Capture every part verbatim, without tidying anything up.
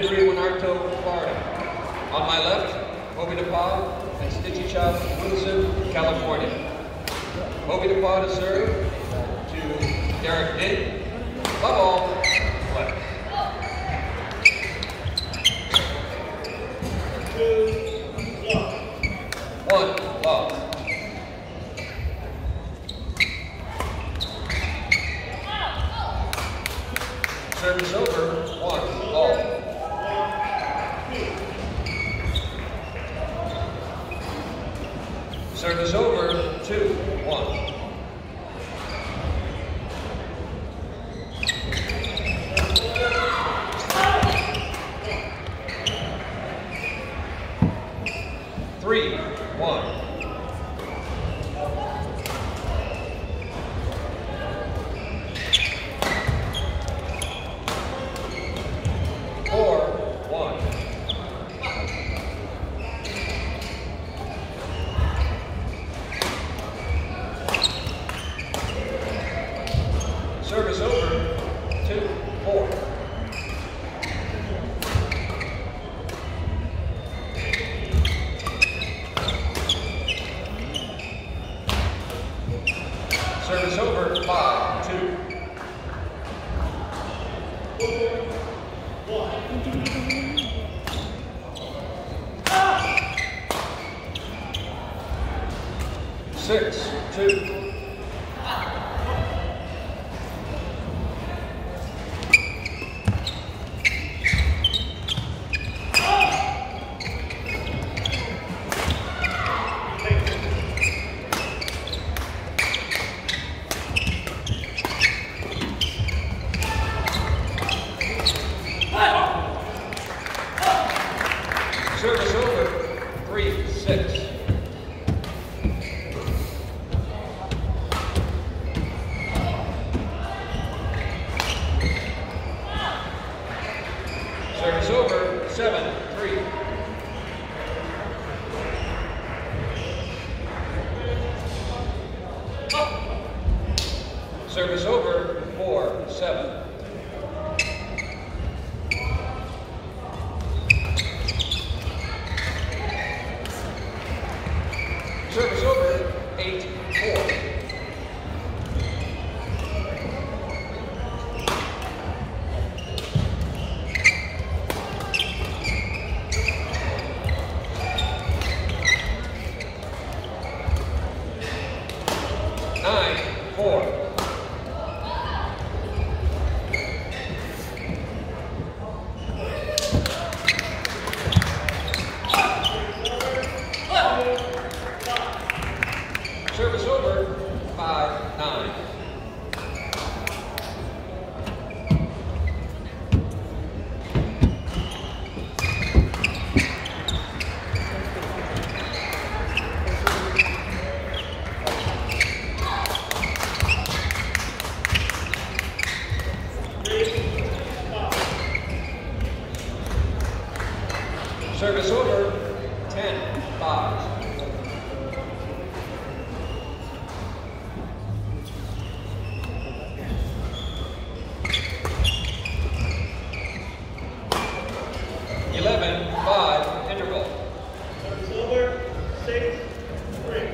Henry Winarto, Florida. On my left, Hobie DePaul and Stitchy Chop, Wilson, California. Hobie DePaul to serve to Derek Nick. Love all, left. One, love. Service over, one, all. Service over, two, one. Three, one. Four, one. Service over, two, four. Service over, five, two. Six, two. Service over, three, six. Service over, seven, three. Service over, four, seven. Service over, eight, four. Nine, four. Service over, five, nine. Service over, ten, five. Eleven, five, interval. Service over, six, three.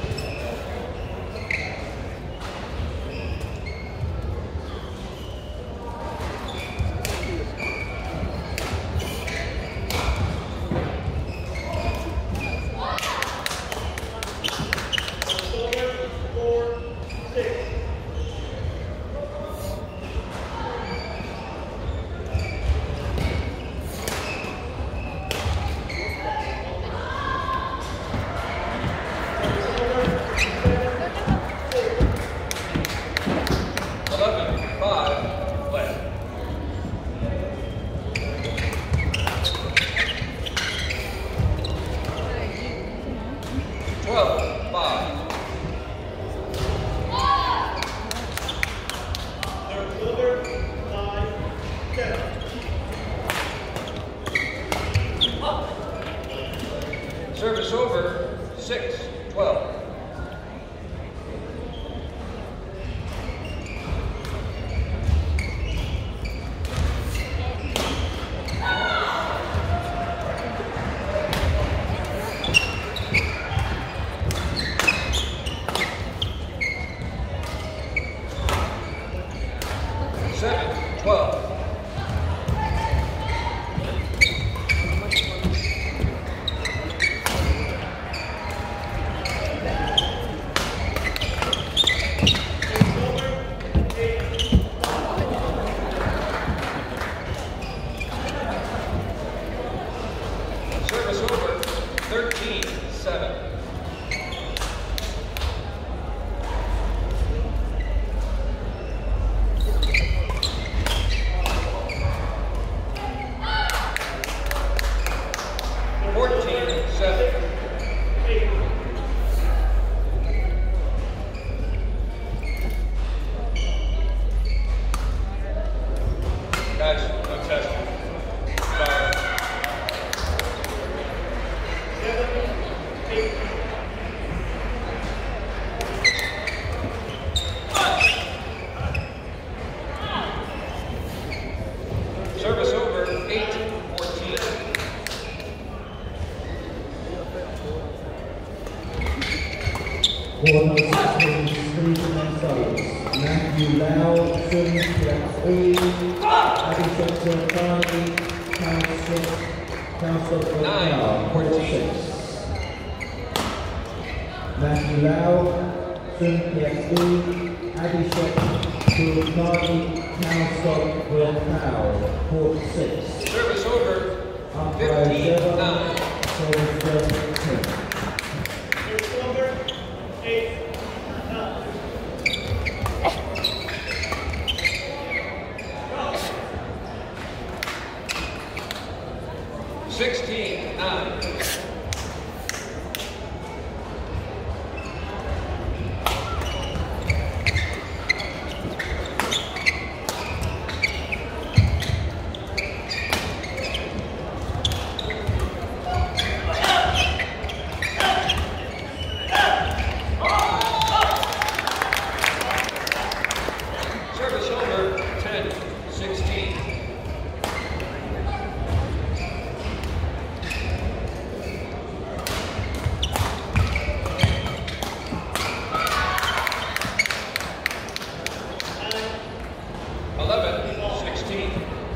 twelve, five. Service over, nine, ten. Service over, six, twelve. twelve. Service over, thirteen seven. fourteen seven. Guys, no test. Sorry. Service over, eight fourteen. Quarter sixteen, Stephen and Souls. Matthew Lau, Sun Piak-ui, Abhishek Sirkani, Council, Council Nine, fourteen. Matthew Lau, Sun Piak-ui, Abhishek Sirkani, Council Wilcow, Court six. Service over, Umpire fifteen seven, nine. Service ten. Service over, eight, nine. sixteen nine. Service over, ten sixteen. eleven sixteen.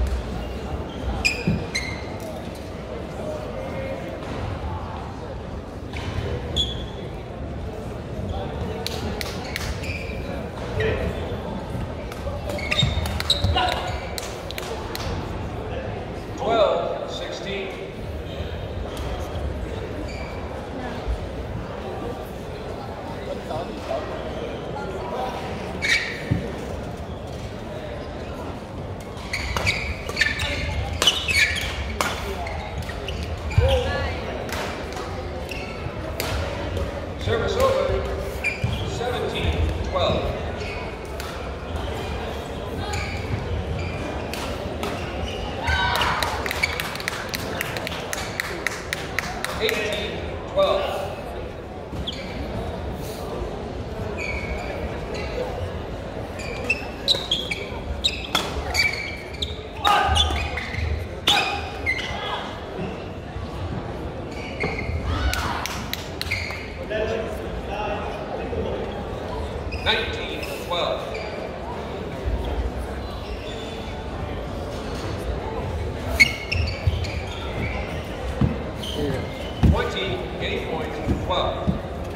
twelve sixteen. Service over, seventeen twelve. eighteen twelve. nineteen twelve. twenty, eight point twelve.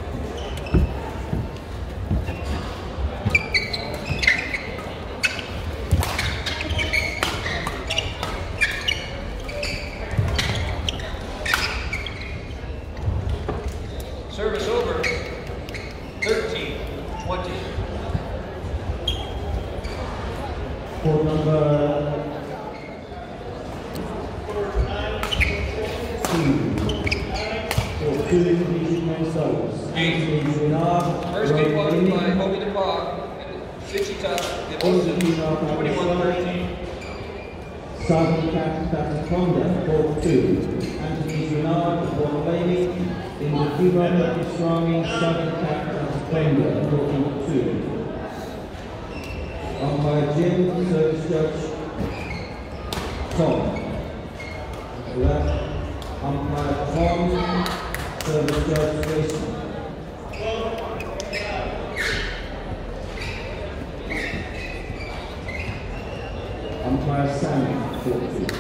Service over, thirteen twenty. Court number two, Stephen and Souls. Eight. First game won by Hobie DePaul and Wichita Devotion, twenty-one thirteen. Southern Cat Conda, Court two. Anthony Renard, Court Lady. In the female Pakistrami, Southern Cat Conda, Court two. Umpire Jim, Service Judge Tom. Left, Umpire Tom, Service Judge Jason. Umpire Sammy, court two.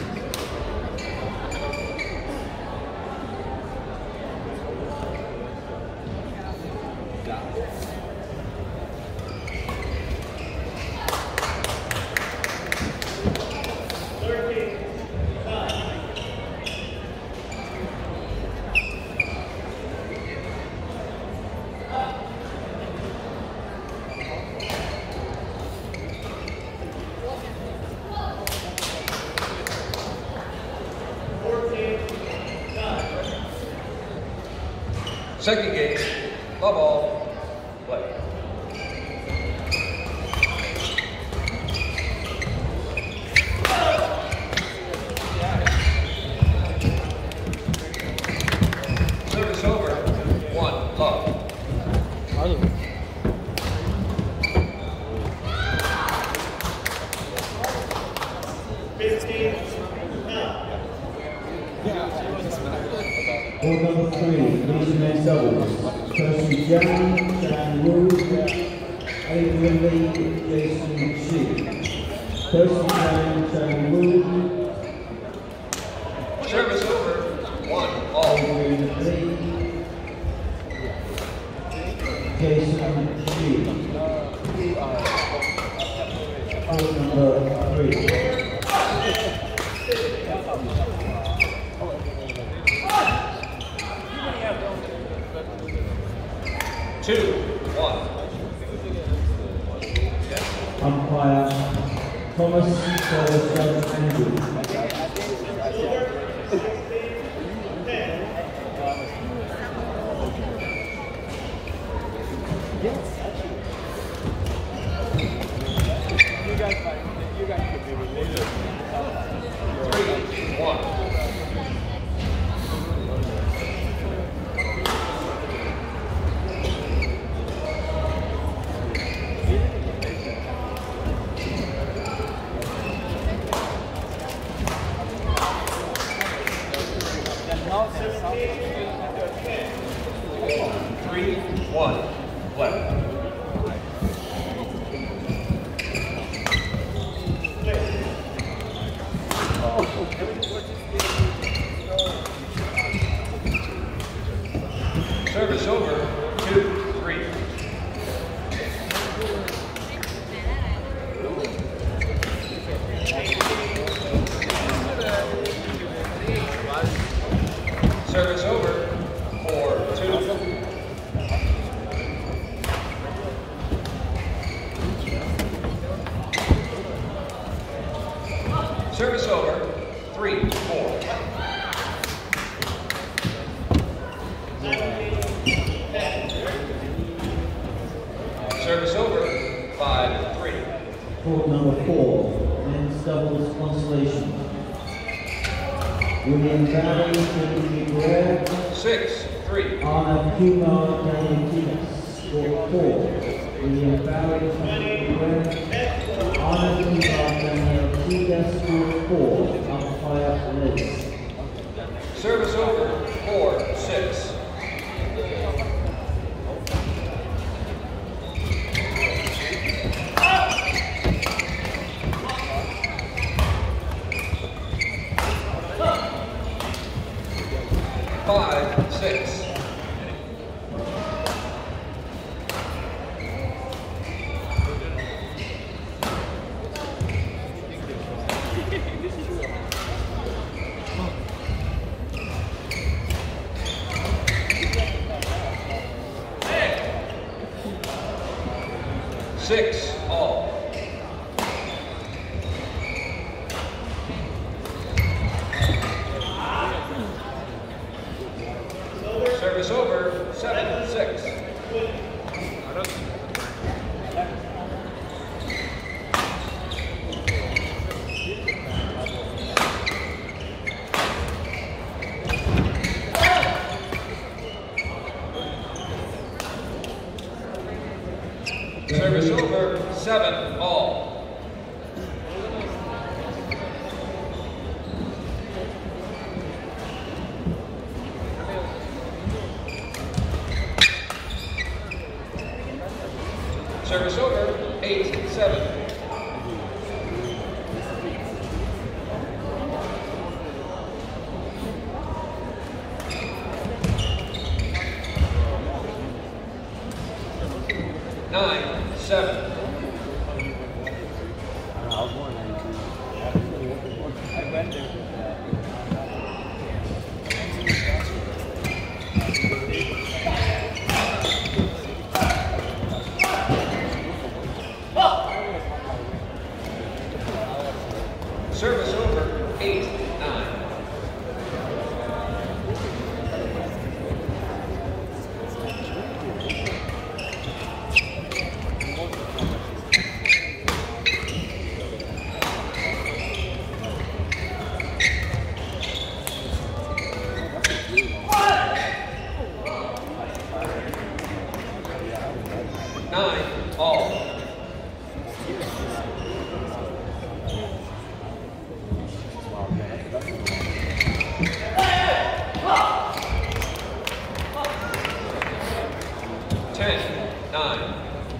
Second game, love all, play. Service over, one, love. fifteen, Board number three, Lisa men's doubles. Percy Jan, Jan Wu, Adrian Lee, Jason Shi. Percy Jan, Jan Wu, Service over, one, all. Adrian Lee, Jason Shi. Board number three. Two, one. Umpire Thomas, Service Judge Andrew. Three, one. Three, one, left. Service over, two, three. Service over, four, two. Service over, three, four. Service over, five, three. Court number four, men's doubles consolation. William Barry, Timothy Guerrero, Six, three. Anna Kumar, Daniel Tinas. Court four, William Barry, Timothy Guerrero, Anna Kumar, Daniel Tinas. Court four, umpire Liz. Service over, four, six. Five, six. Six, all. Service over, seven, six. Service over, seven, all. Service over, eight, seven. Service over, eight nine. Nine all. Ten nine.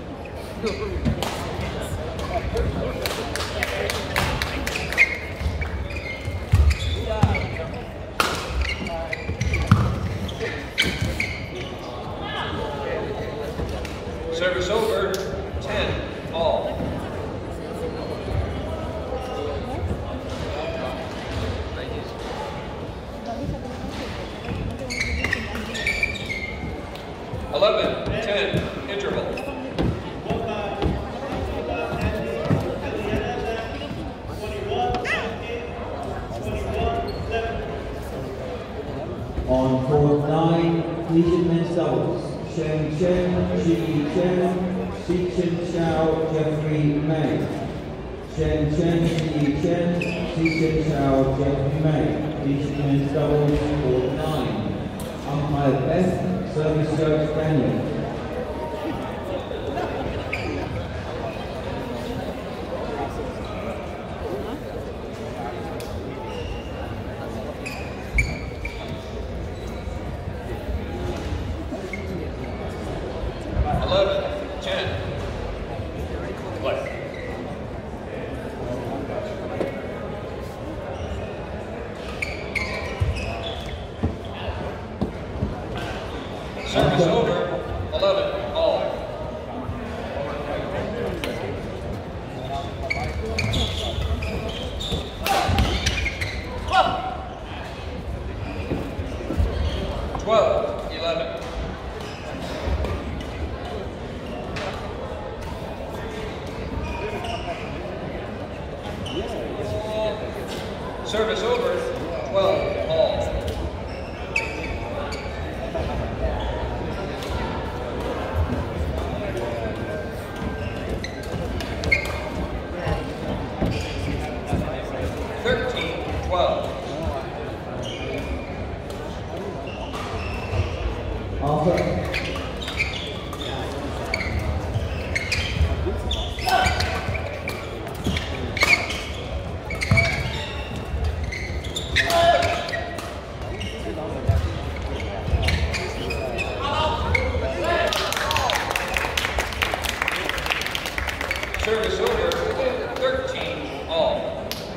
Service over, ten all. Eleven ten interval. On court nine, collegiate men's doubles. Shen Chen, Ji Chen, Si Chen Xiao, Jeffrey May. Shen Chen, Ji Chen, Si Chen Xiao, Jeffrey May. Collegiate men's doubles, court nine. Umpire Beth, service judge Daniel. Eleven ten. Play. Service over, eleven all. Twelve eleven. Service over, twelve all. Thirteen twelve. Arthur. Service over, thirteen all.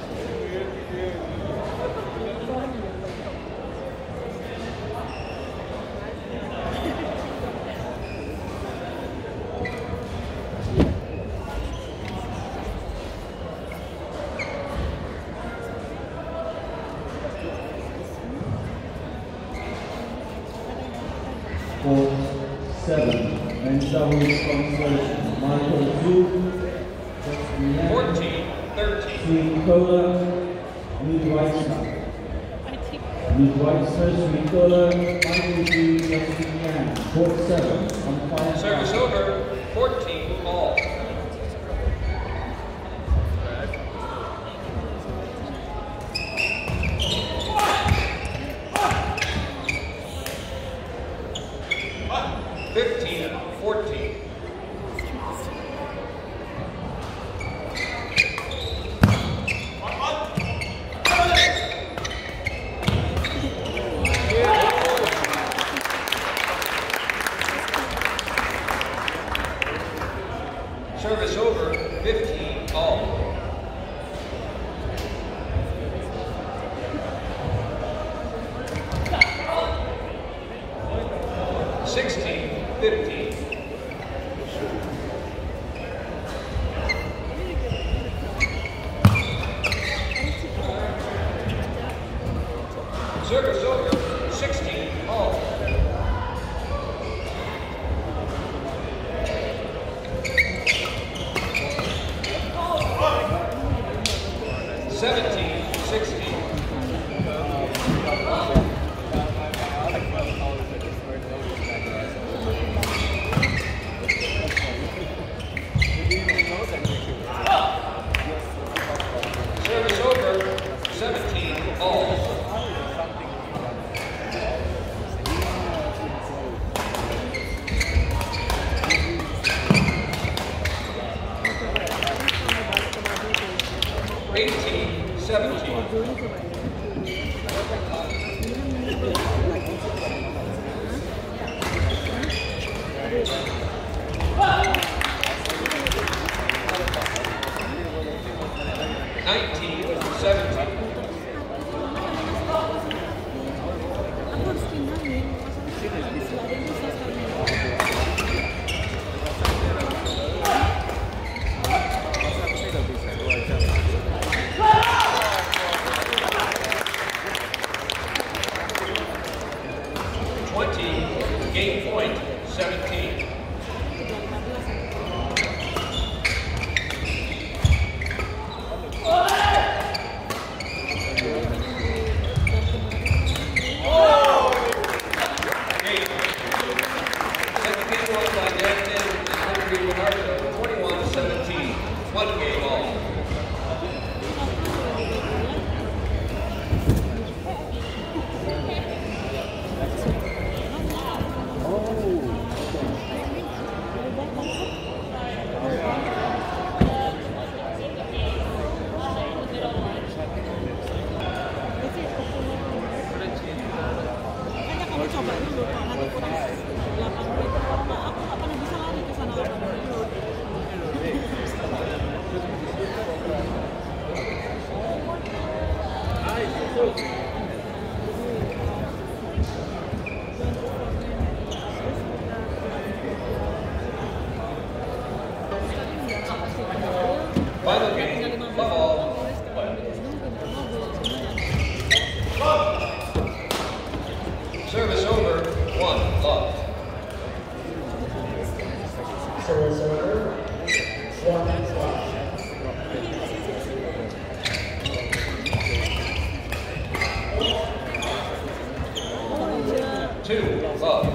Court seven, men's doubles consolation. Michael Zhu, Justin Yang, Fourteen thirteen. Sri Kola, Ruth Weitzner. Ruth Weitzner, Sri Kola, Michael Zhu, Justin Yang. Court seven, on five. Service over, fourteen all. Fifteen fourteen. Service over, fifteen all. Sixteen fifteen. Service over, sixteen all. Seventeen. seventeen sixteen. Service over, seventeen all. eighteen seventeen. nineteen seventeen. twenty, game point, seventeen. twenty-one seventeen, one game all. Coba dulu, nanti kurang delapan menit. Aku nggak pernah bisa lari ke sana delapan menit. Final game, ball. Service over, one, love. Service over, one, love. Two, love.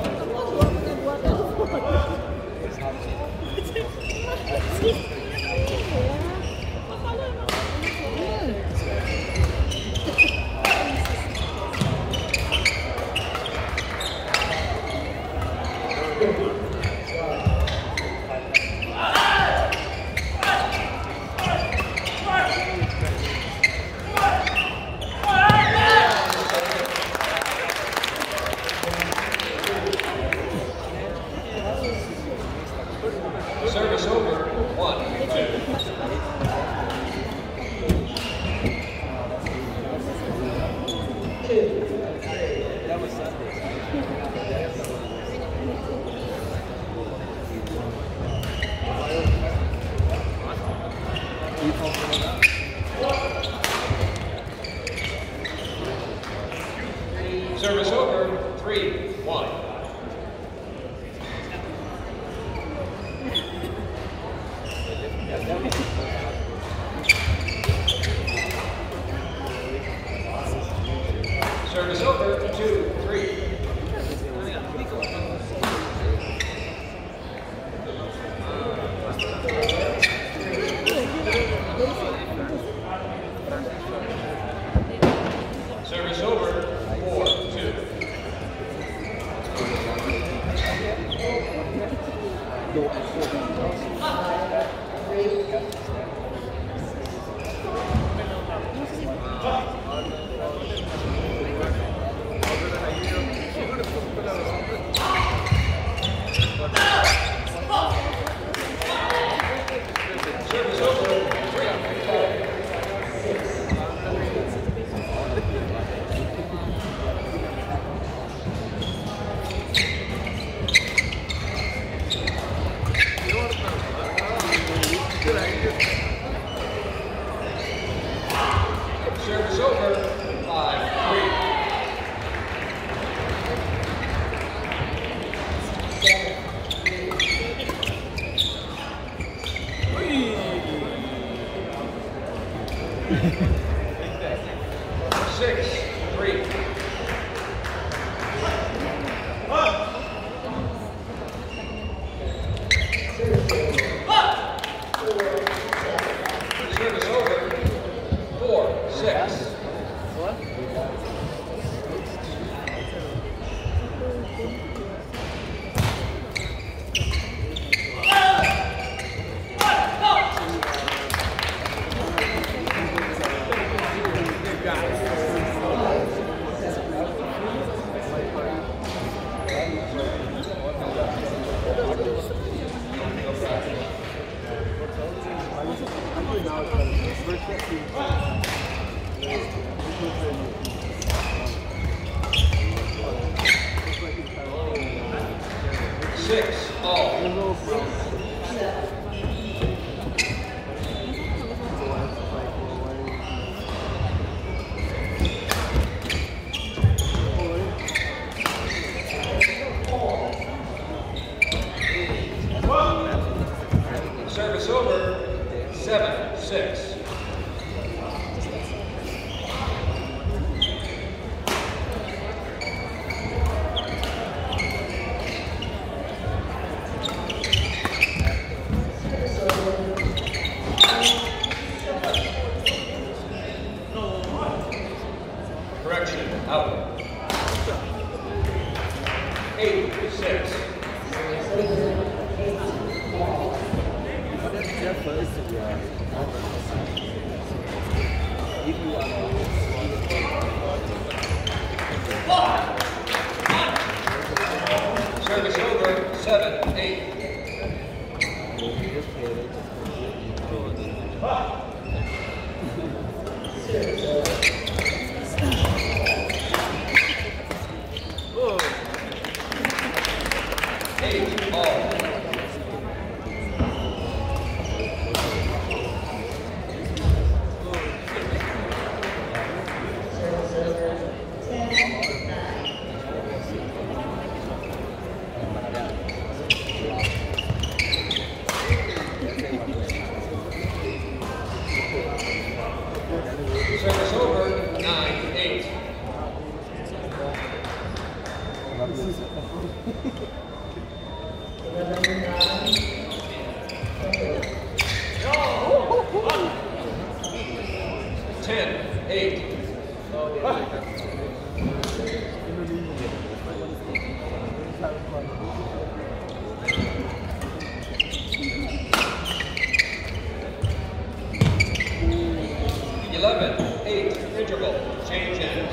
Service over, one, two. That was Sunday. Service over, three, one. Service over, two, three. Service over, four, two. Service over, three, five. Service over, five, three. six, three. Service over, four, six. Six, all. Service over, seven, six. Correction, out. Eight, six. Service over, seven, eight. Eight, all. Service over, nine, eight. Ten, eight. Eleven, eight, interval, change ends.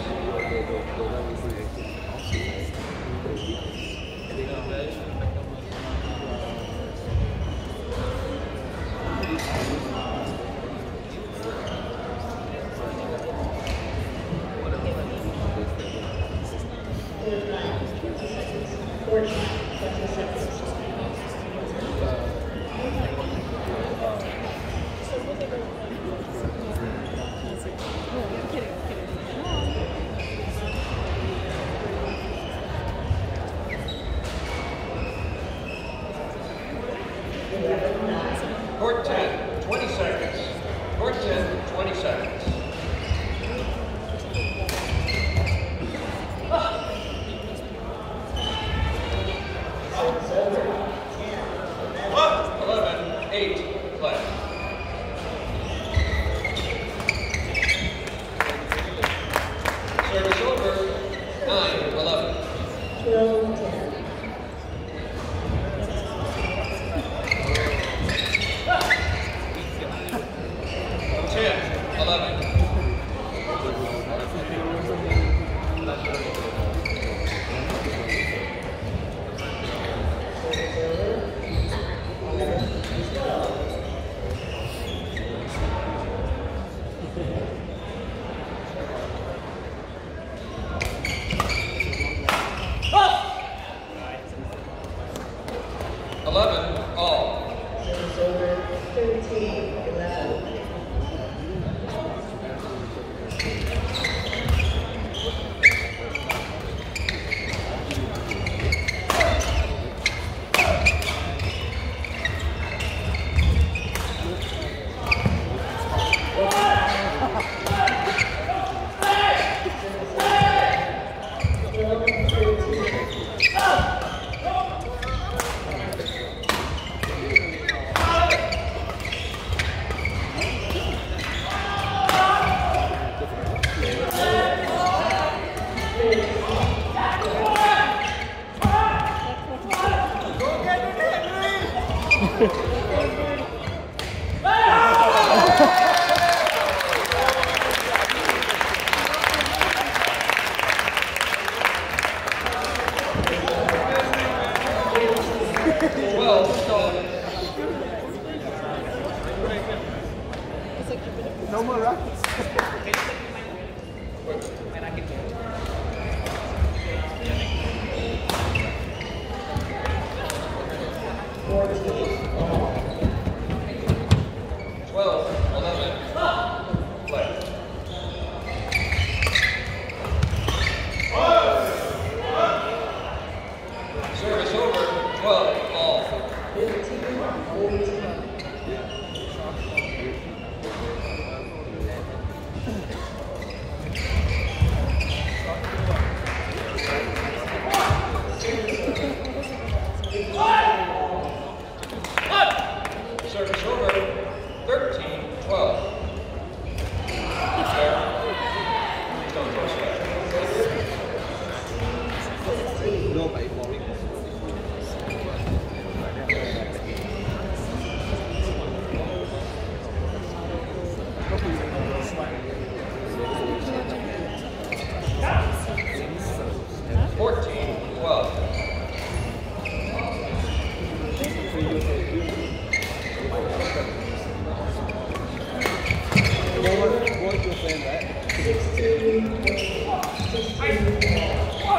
sixteen, sixteen.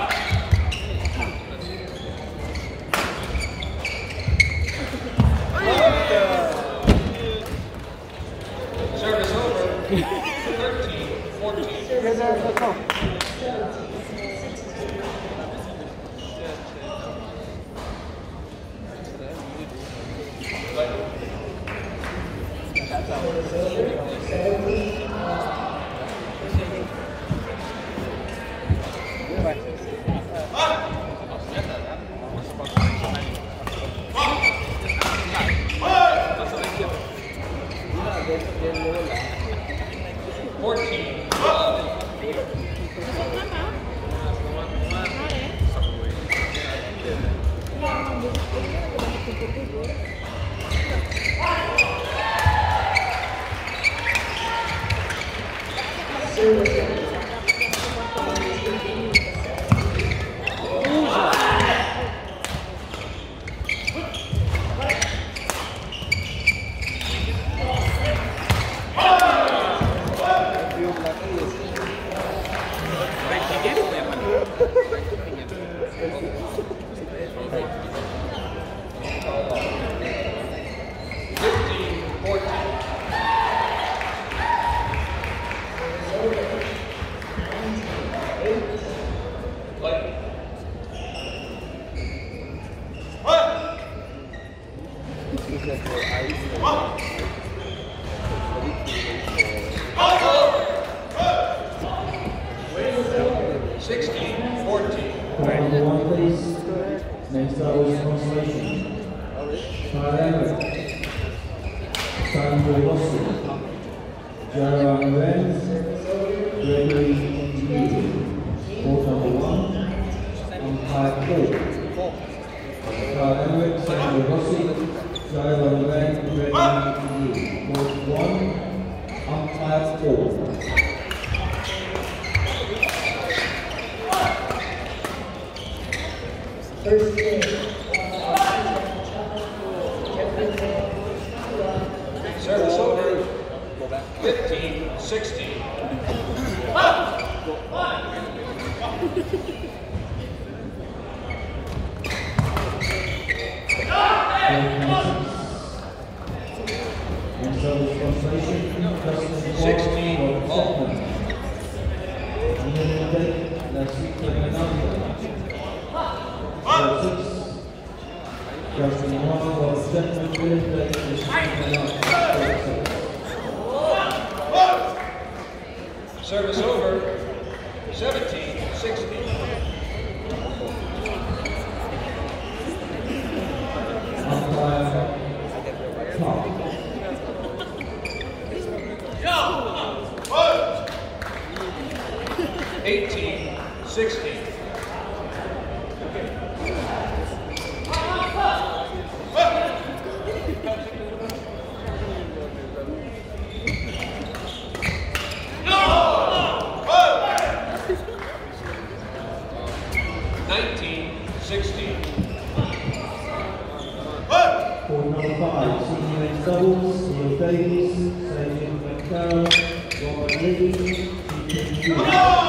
Service over. thirteen, fourteen. fourteen, twelve. fifteen, fourteen. Light. sixteen, fourteen. Point number one, please. Next up is consolation. Tyler Everett, Sandra Rossi, Jara Lorenz, Gregory Yu. Court number one, umpire four. Tyler Everett, Sandra Rossi, Jara Lorenz, Gregory Yu. Court one, umpire four. First game. Service over. fifteen, sixteen. sixteen, all. Justin Hall was second with Service over. seventeen, sixteen. umpire top. eighteen, sixteen. nineteen, sixteen. For number five, senior men's doubles, Neil Davies, Sergeant McCarroll, Robert Lee, T K U.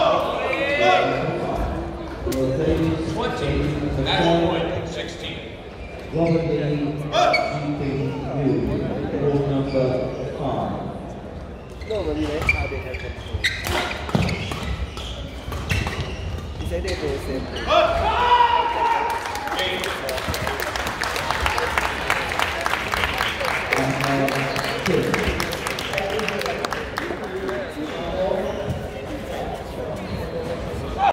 Neil Davies, twenty, match point, sixteen. Robert Lee, G P U. For number five. Normally they how they have control. He said they do the same thing.